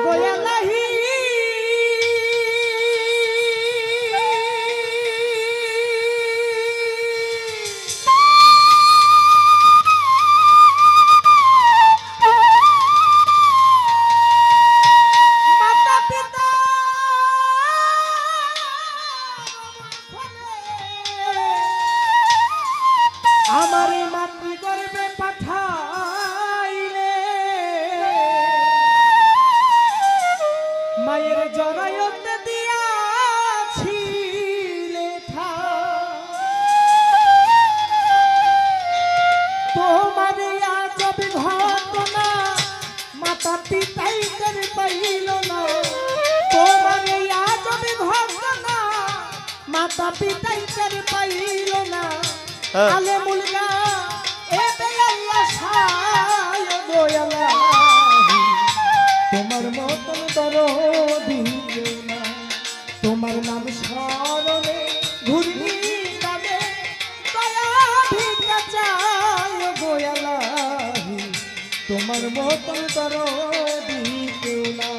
গোয়ালাহি আমার মাতৃ গর্ভে পাঠাইলে মায়ের জরায়ুতে দিয়াছিলে তোমার আজব ঘটনা মাতা পিতাই টের পাইল না তোমার আজব ঘটনা মাতা পিতাই টের পাইল না আলে মুলগা এ বেয়াল্লা সায় গোয়ালাহি তোমার মতন দরদি না তোমার নাম স্মরণে ঘুরি যাবে দয়া ভিক্ষা চায় গোয়ালাহি তোমার মতন দরদি না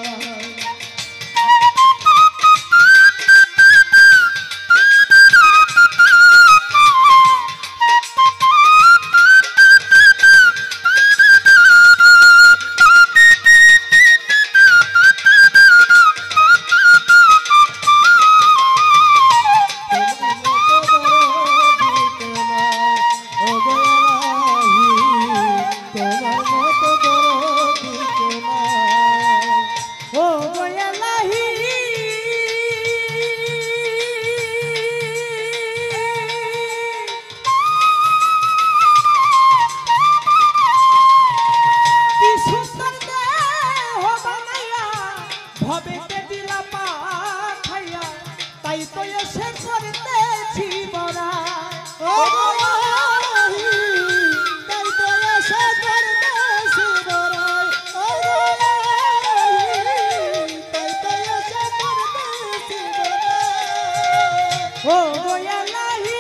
ভবেতে দিলা পাঠাইয়া তাই তো এসে করতেছি বড়া ও গোয়ালাহি তাই তো এসে করতেছি বড়া ও গোয়ালাহি তাই তো এসে করতেছি বড়া ও গোয়ালাহি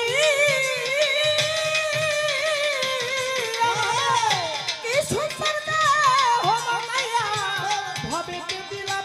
কি সুন্দর দেহ বানাইয়া ভবেতে দিলা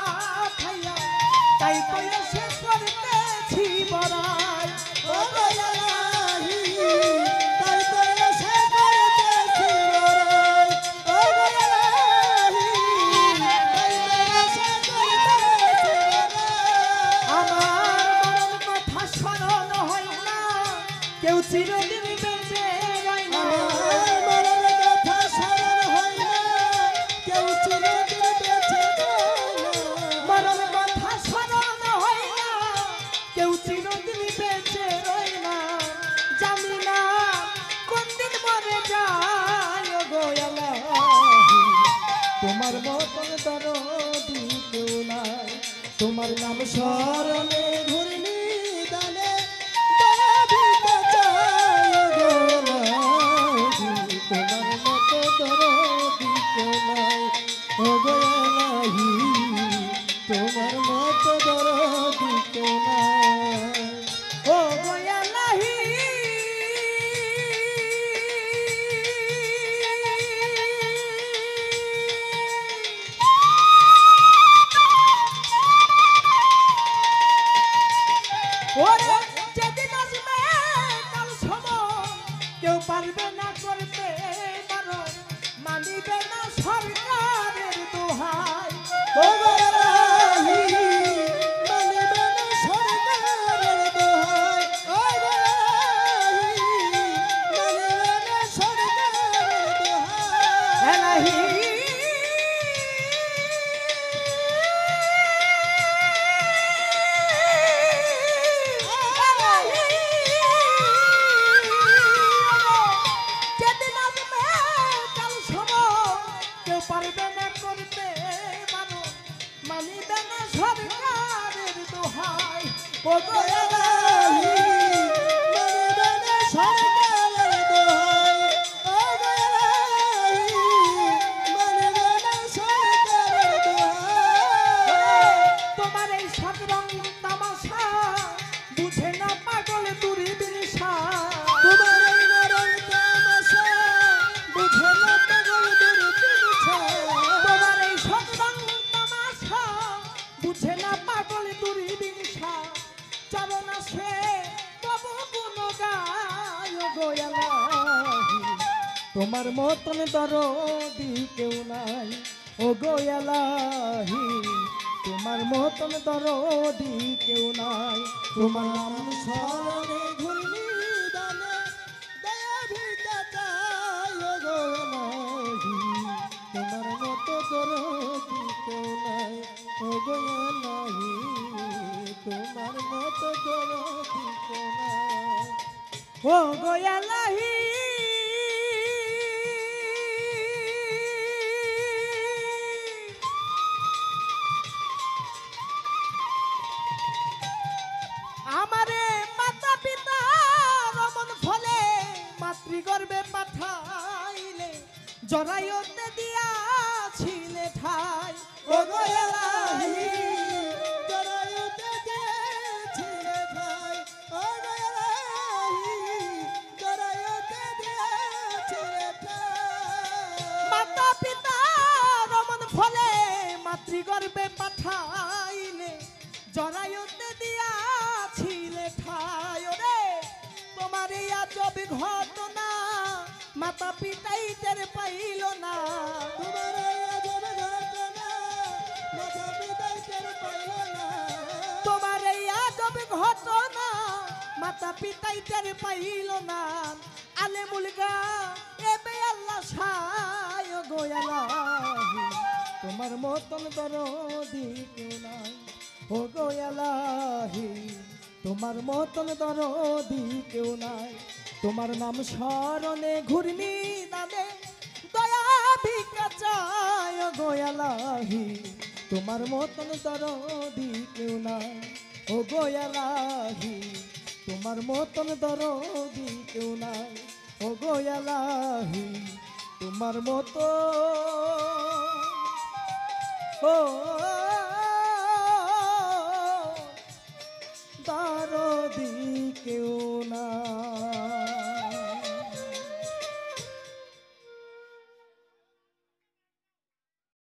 তাই তো এসে করতেছি বড়াই ও গোয়ালাহি তাই তো এসে করতেছি বড়াই ও গোয়ালাহি তাই তো এসে করতেছি বড়াই আমার মরণ কথা স্মরণ হয় না কেউ চিরদিন বেঁচে রয় না মরণ কথা স্মরণ হয় না কেউ চিরদিন বেঁচে মরণ কথা স্মরণ হয় না কেউ চিরদিন বেঁচে রয় না জানি না কোন দিন মরে যায় গোয়ালাহি তোমার মতন দরদি কেউ নাই তোমার নাম স্মরণে ঘুরলি দালে দয়া ভিক্ষা চায় গোয়ালাহি তোমার মতো দরদি কেউ নাই ও গোয়ালাহি তোমার মতো দরদি কেউ নাই ও গোয়ালাহি ওরে যেদিন আসবে কাল সময় কেউ পারবে না করতে পারো মানিবে না সরকারের দোহাই ও গোয়ালাহি মানিবে না সরকারের দোহাই ও গোয়ালাহি মানিবে না সরকারের দোহাই তোমার মতন দরদি কেউ নাই ও গো এলাহি তোমার মতন দরদি কেউ নাই তোমার নাম স্মরণে ঘূর্ণি দানে দয়া ভিক্ষা চাই ও গো এলাহি তোমার মতো দরদি কেউ নাই ও গো এলাহি তোমার মতো দরদি কেউ নাই ও গো এলাহি আমারে মাতা পিতা রমন ফলে মাতৃগর্ভে পাঠাইলে জরায়ুতে দিয়াছিলে ঠাই ও গো এলাহি জরায়ুতে দিয়েছিলে ঠাই ও গো এলাহি জরায়ুতে দিয়েছিলে ঠাই মাতা পিতা রমন ফলে মাতৃগর্ভে পাঠাইলে জরায়ুতে দিয়াছিলে ঠাই রে তোমার এই আজব ঘটনা মাতা পিতাই টের পাইল না তোমার এই আজব ঘটনা মাতা পিতাই টের পাইল না তোমার এই আজব ঘটনা মাতা পিতাই টের পাইল না আলেমুল গা এবে আল্লাহ সায় গো এলাহি তোমার মতন দরদি কেউ নাই ও গো এলাহি তোমার মতন দরদি কেউ নাই তোমার নাম স্মরণে ঘূর্ণি দানে দয়া ভিক্ষা চাই ও গো এলাহি তোমার মতন দরদি কেউ নাই ও গো এলাহি তোমার মতন দরদি কেউ নাই ও গো এলাহি তোমার মতো ও দরদি কেউ না।